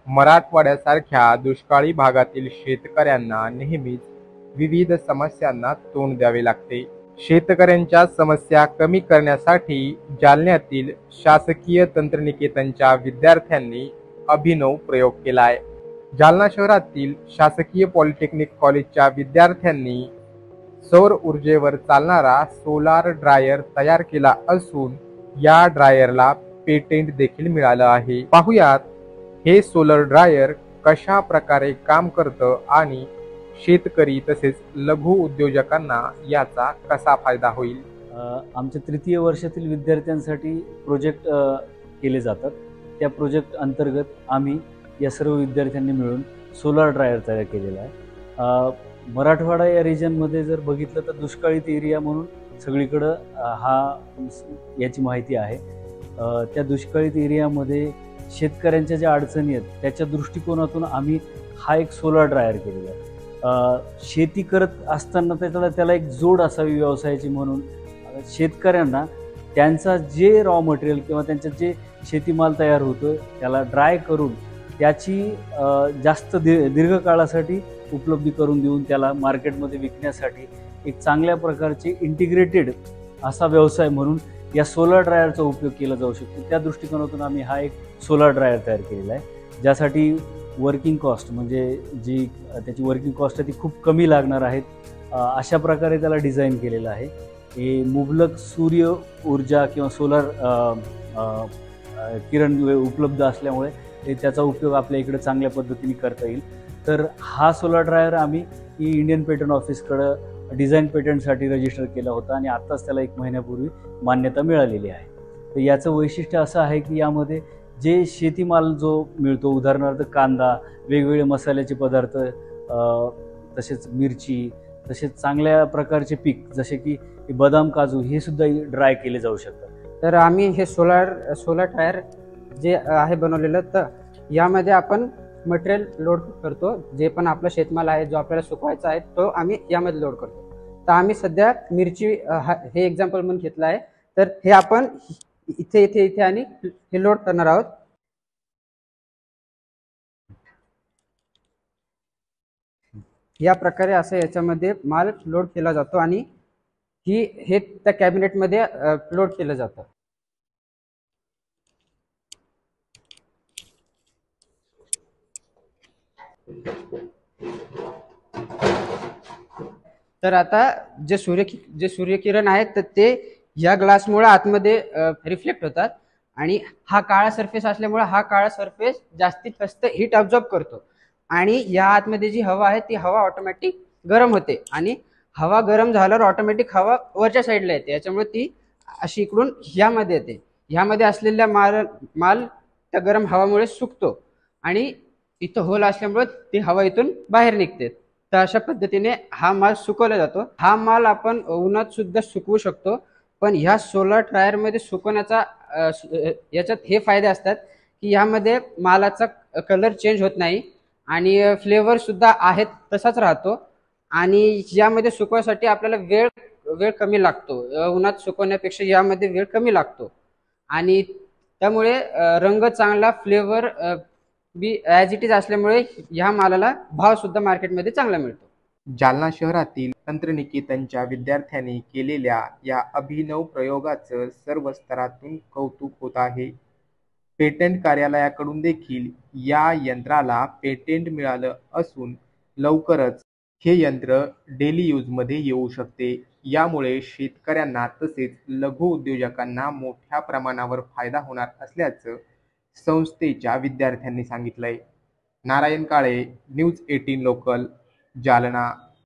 मराठवाड्यासारख्या दुष्काळी भागातील शेतकऱ्यांना नेहमीच विविध समस्यांना तोंड द्यावे लागते. शेतकऱ्यांच्या समस्या कमी करण्यासाठी जालन्यातील शासकीय तंत्रनिकेतनच्या विद्यार्थ्यांनी अभिनव प्रयोग केलाय. जालना शहरातील शासकीय पॉलिटेक्निक कॉलेजच्या विद्यार्थ्यांनी सौर ऊर्जेवर चालणारा सोलार ड्रायर तयार केला असून या ड्रायरला पेटेंट देखील मिळालं आहे. पाहुयात हे सोलर ड्रायर कशा प्रकारे काम करतं आणि शेतकरी तसेच लघु उद्योजकांना याचा कसा फायदा होईल. आमच्या तृतीय वर्षातील विद्यार्थ्यांसाठी प्रोजेक्ट केले जातात. त्या प्रोजेक्ट अंतर्गत आम्ही या सर्व विद्यार्थ्यांनी मिळून सोलार ड्रायर तयार केलेला आहे. मराठवाडा या रिजनमध्ये जर बघितलं तर दुष्काळीत एरिया म्हणून सगळीकडं याची माहिती आहे. त्या दुष्काळीत एरियामध्ये शेतकऱ्यांच्या ज्या अडचणी आहेत त्याच्या दृष्टिकोनातून आम्ही हा एक सोलार ड्रायर केलेला आहे. शेती करत असताना त्याला एक जोड असावी व्यवसायाची म्हणून शेतकऱ्यांना त्यांचा जे रॉ मटेरियल किंवा त्यांचं जे शेतीमाल तयार होतो त्याला ड्राय करून त्याची जास्त दीर्घकाळासाठी उपलब्धी करून देऊन त्याला मार्केटमध्ये विकण्यासाठी एक चांगल्या प्रकारचे इंटिग्रेटेड असा व्यवसाय म्हणून या सोलार ड्रायरचा उपयोग केला जाऊ शकतो. त्या दृष्टिकोनातून आम्ही हा एक सोलार ड्रायर तयार केलेला आहे, ज्यासाठी वर्किंग कॉस्ट म्हणजे जी त्याची वर्किंग कॉस्ट आहे ती खूप कमी लागणार आहेत. अशा प्रकारे त्याला डिझाईन केलेलं आहे. हे मुबलक सूर्य ऊर्जा किंवा सोलार किरण उपलब्ध असल्यामुळे त्याचा उपयोग आपल्या इकडे चांगल्या पद्धतीने करता येईल. तर हा सोलार ड्रायर आम्ही इंडियन पेटंट ऑफिसकडं डिझाईन पेटंटसाठी रजिस्टर केला होता आणि आत्ताच त्याला 1 महिन्यापूर्वी मान्यता मिळालेली आहे. तर याचं वैशिष्ट्य असं आहे की यामध्ये जे शेतीमाल जो मिळतो, उदाहरणार्थ कांदा, वेगवेगळे मसाल्याचे पदार्थ, तसेच मिरची, तसेच चांगल्या प्रकारचे पीक जसे की बदाम, काजू हे सुद्धा ड्राय केले जाऊ शकतात. तर आम्ही हे सोलार ड्रायर जे आहे बनवलेलं, तर यामध्ये आपण मटेरियल लोड करतो. जे पण आपला शेतमाल आहे जो आपल्याला सुकवायचा आहे तो आम्ही यामध्ये लोड करतो. तर आम्ही सध्या मिरची हे एक्झाम्पल म्हणून घेतलं आहे. तर हे आपण इथे आणि हे लोड करणार आहोत. या प्रकारे असं याच्यामध्ये माल लोड केला जातो आणि हे त्या कॅबिनेटमध्ये लोड केलं जातं. तर आता जे सूर्यकिरण आहेत तर ते या ग्लासमुळे आतमध्ये रिफ्लेक्ट होतात आणि हा काळा सरफेस असल्यामुळे हा काळा सरफेस जास्तीत जास्त हीट अब्झॉर्ब करतो आणि या आतमध्ये जी हवा आहे ती हवा ऑटोमॅटिक गरम होते आणि हवा गरम झाल्यावर ऑटोमॅटिक हवा वरच्या साईडला येते. याच्यामुळे ती अशी इकडून ह्यामध्ये येते. ह्यामध्ये असलेल्या माल त्या गरम हवामुळे सुकतो आणि इथं होल असल्यामुळे ती हवा इथून बाहेर निघते. तर अशा पद्धतीने हा माल सुकवला जातो. हा माल आपण उन्हात सुद्धा सुकवू शकतो, पण ह्या सोलार ड्रायरमध्ये सुकवण्याचा याच्यात हे फायदे असतात की ह्यामध्ये मालाचा कलर चेंज होत नाही आणि फ्लेवर सुद्धा आहेत तसाच राहतो आणि यामध्ये सुकवायसाठी आपल्याला वेळ कमी लागतो. उन्हात सुकवण्यापेक्षा यामध्ये वेळ कमी लागतो आणि त्यामुळे रंग चांगला, flavour be as it is असल्यामुळे ह्या मालाला भाव सुद्धा मार्केटमध्ये चांगला मिळतो. जालना शहरातील तंत्रनिकेतनच्या विद्यार्थ्यांनी केलेल्या या अभिनव प्रयोगाचं सर्व स्तरातून कौतुक होत आहे. पेटंट कार्यालयाकडून देखील या यंत्राला पेटेंट मिळालं असून लवकरच हे यंत्र डेली यूजमध्ये येऊ शकते. यामुळे शेतकऱ्यांना तसेच लघु उद्योजकांना मोठ्या प्रमाणावर फायदा होणार असल्याचं संस्थेच्या विद्यार्थ्यांनी सांगितलंय. Narayan Kale, news 18 local, Jalna.